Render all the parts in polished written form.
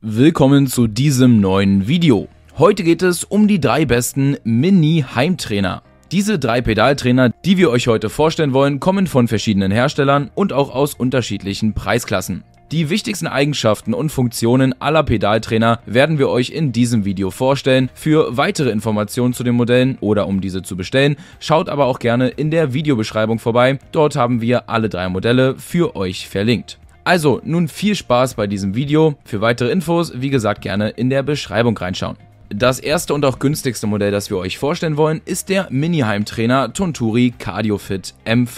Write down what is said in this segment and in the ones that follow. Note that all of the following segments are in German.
Willkommen zu diesem neuen Video. Heute geht es um die 3 besten Mini-Heimtrainer. Diese 3 Pedaltrainer, die wir euch heute vorstellen wollen, kommen von verschiedenen Herstellern und auch aus unterschiedlichen Preisklassen. Die wichtigsten Eigenschaften und Funktionen aller Pedaltrainer werden wir euch in diesem Video vorstellen. Für weitere Informationen zu den Modellen oder um diese zu bestellen, schaut aber auch gerne in der Videobeschreibung vorbei. Dort haben wir alle 3 Modelle für euch verlinkt. Also, nun viel Spaß bei diesem Video. Für weitere Infos, wie gesagt, gerne in der Beschreibung reinschauen. Das erste und auch günstigste Modell, das wir euch vorstellen wollen, ist der Mini-Heimtrainer Tonturi CardioFit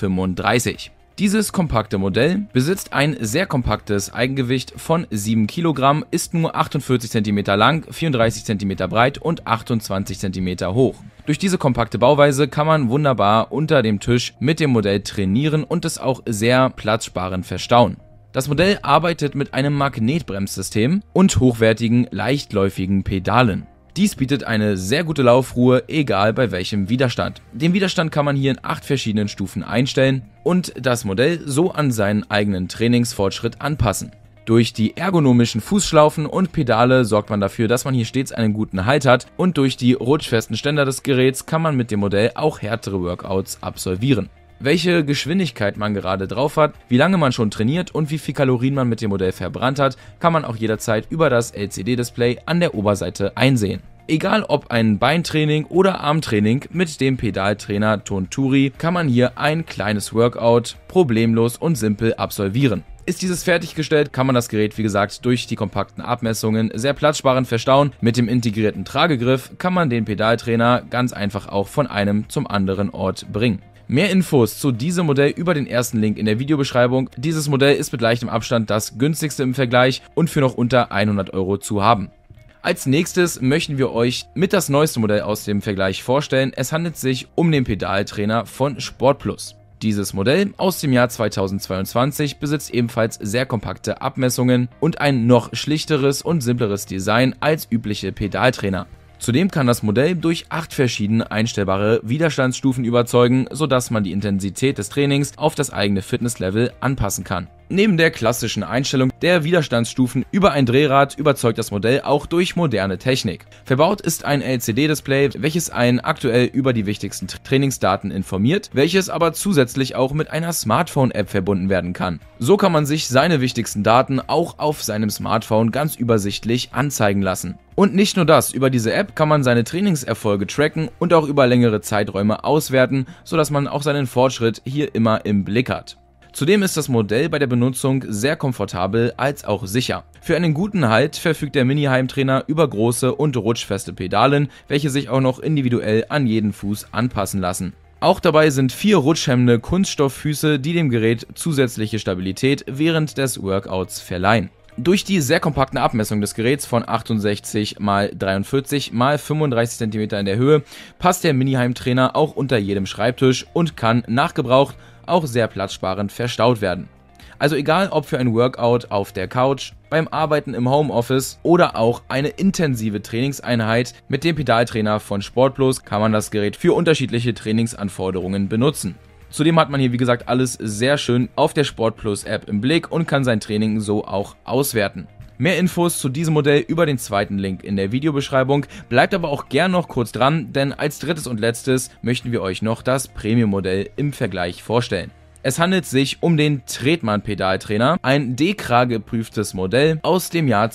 M35. Dieses kompakte Modell besitzt ein sehr kompaktes Eigengewicht von 7 Kilogramm, ist nur 48 cm lang, 34 cm breit und 28 cm hoch. Durch diese kompakte Bauweise kann man wunderbar unter dem Tisch mit dem Modell trainieren und es auch sehr platzsparend verstauen. Das Modell arbeitet mit einem Magnetbremssystem und hochwertigen, leichtläufigen Pedalen. Dies bietet eine sehr gute Laufruhe, egal bei welchem Widerstand. Den Widerstand kann man hier in 8 verschiedenen Stufen einstellen und das Modell so an seinen eigenen Trainingsfortschritt anpassen. Durch die ergonomischen Fußschlaufen und Pedale sorgt man dafür, dass man hier stets einen guten Halt hat, und durch die rutschfesten Ständer des Geräts kann man mit dem Modell auch härtere Workouts absolvieren. Welche Geschwindigkeit man gerade drauf hat, wie lange man schon trainiert und wie viel Kalorien man mit dem Modell verbrannt hat, kann man auch jederzeit über das LCD-Display an der Oberseite einsehen. Egal ob ein Beintraining oder Armtraining, mit dem Pedaltrainer Tonturi kann man hier ein kleines Workout problemlos und simpel absolvieren. Ist dieses fertiggestellt, kann man das Gerät wie gesagt durch die kompakten Abmessungen sehr platzsparend verstauen. Mit dem integrierten Tragegriff kann man den Pedaltrainer ganz einfach auch von einem zum anderen Ort bringen. Mehr Infos zu diesem Modell über den ersten Link in der Videobeschreibung. Dieses Modell ist mit leichtem Abstand das günstigste im Vergleich und für noch unter 100 € zu haben. Als nächstes möchten wir euch mit das neueste Modell aus dem Vergleich vorstellen. Es handelt sich um den Pedaltrainer von Sportplus. Dieses Modell aus dem Jahr 2022 besitzt ebenfalls sehr kompakte Abmessungen und ein noch schlichteres und simpleres Design als übliche Pedaltrainer. Zudem kann das Modell durch 8 verschiedene einstellbare Widerstandsstufen überzeugen, sodass man die Intensität des Trainings auf das eigene Fitnesslevel anpassen kann. Neben der klassischen Einstellung der Widerstandsstufen über ein Drehrad überzeugt das Modell auch durch moderne Technik. Verbaut ist ein LCD-Display, welches einen aktuell über die wichtigsten Trainingsdaten informiert, welches aber zusätzlich auch mit einer Smartphone-App verbunden werden kann. So kann man sich seine wichtigsten Daten auch auf seinem Smartphone ganz übersichtlich anzeigen lassen. Und nicht nur das, über diese App kann man seine Trainingserfolge tracken und auch über längere Zeiträume auswerten, sodass man auch seinen Fortschritt hier immer im Blick hat. Zudem ist das Modell bei der Benutzung sehr komfortabel als auch sicher. Für einen guten Halt verfügt der Mini-Heimtrainer über große und rutschfeste Pedalen, welche sich auch noch individuell an jeden Fuß anpassen lassen. Auch dabei sind 4 rutschhemmende Kunststofffüße, die dem Gerät zusätzliche Stabilität während des Workouts verleihen. Durch die sehr kompakte Abmessung des Geräts von 68 x 43 x 35 cm in der Höhe passt der Mini-Heimtrainer auch unter jedem Schreibtisch und kann nach Gebrauch auch sehr platzsparend verstaut werden. Also egal ob für ein Workout auf der Couch, beim Arbeiten im Homeoffice oder auch eine intensive Trainingseinheit mit dem Pedaltrainer von Sportplus kann man das Gerät für unterschiedliche Trainingsanforderungen benutzen. Zudem hat man hier wie gesagt alles sehr schön auf der Sportplus App im Blick und kann sein Training so auch auswerten. Mehr Infos zu diesem Modell über den zweiten Link in der Videobeschreibung. Bleibt aber auch gern noch kurz dran, denn als drittes und letztes möchten wir euch noch das Premium-Modell im Vergleich vorstellen. Es handelt sich um den Tretmann Pedaltrainer, ein DEKRA geprüftes Modell aus dem Jahr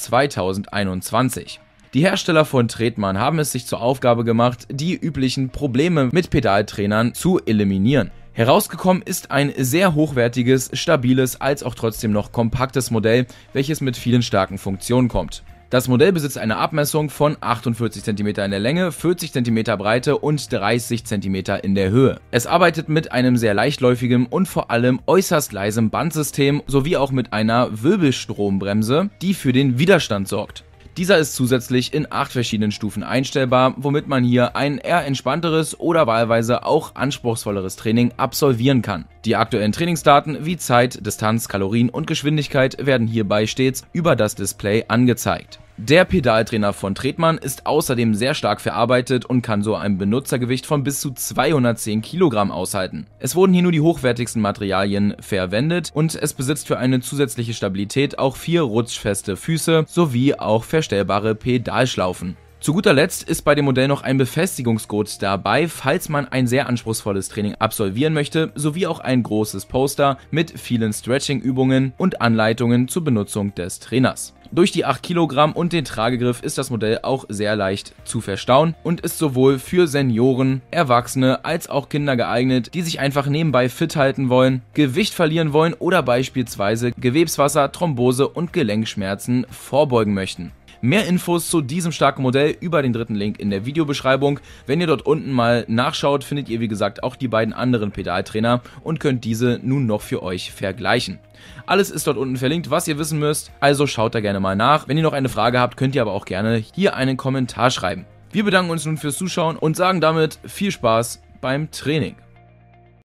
2021. Die Hersteller von Tretmann haben es sich zur Aufgabe gemacht, die üblichen Probleme mit Pedaltrainern zu eliminieren. Herausgekommen ist ein sehr hochwertiges, stabiles, als auch trotzdem noch kompaktes Modell, welches mit vielen starken Funktionen kommt. Das Modell besitzt eine Abmessung von 48 cm in der Länge, 40 cm Breite und 30 cm in der Höhe. Es arbeitet mit einem sehr leichtläufigen und vor allem äußerst leisem Bandsystem sowie auch mit einer Wirbelstrombremse, die für den Widerstand sorgt. Dieser ist zusätzlich in 8 verschiedenen Stufen einstellbar, womit man hier ein eher entspannteres oder wahlweise auch anspruchsvolleres Training absolvieren kann. Die aktuellen Trainingsdaten wie Zeit, Distanz, Kalorien und Geschwindigkeit werden hierbei stets über das Display angezeigt. Der Pedaltrainer von Tretmann ist außerdem sehr stark verarbeitet und kann so ein Benutzergewicht von bis zu 210 Kilogramm aushalten. Es wurden hier nur die hochwertigsten Materialien verwendet und es besitzt für eine zusätzliche Stabilität auch 4 rutschfeste Füße sowie auch verstellbare Pedalschlaufen. Zu guter Letzt ist bei dem Modell noch ein Befestigungsgurt dabei, falls man ein sehr anspruchsvolles Training absolvieren möchte, sowie auch ein großes Poster mit vielen Stretching-Übungen und Anleitungen zur Benutzung des Trainers. Durch die 8 Kilogramm und den Tragegriff ist das Modell auch sehr leicht zu verstauen und ist sowohl für Senioren, Erwachsene als auch Kinder geeignet, die sich einfach nebenbei fit halten wollen, Gewicht verlieren wollen oder beispielsweise Gewebswasser, Thrombose und Gelenkschmerzen vorbeugen möchten. Mehr Infos zu diesem starken Modell über den dritten Link in der Videobeschreibung. Wenn ihr dort unten mal nachschaut, findet ihr wie gesagt auch die beiden anderen Pedaltrainer und könnt diese nun noch für euch vergleichen. Alles ist dort unten verlinkt, was ihr wissen müsst, also schaut da gerne mal nach. Wenn ihr noch eine Frage habt, könnt ihr aber auch gerne hier einen Kommentar schreiben. Wir bedanken uns nun fürs Zuschauen und sagen damit viel Spaß beim Training.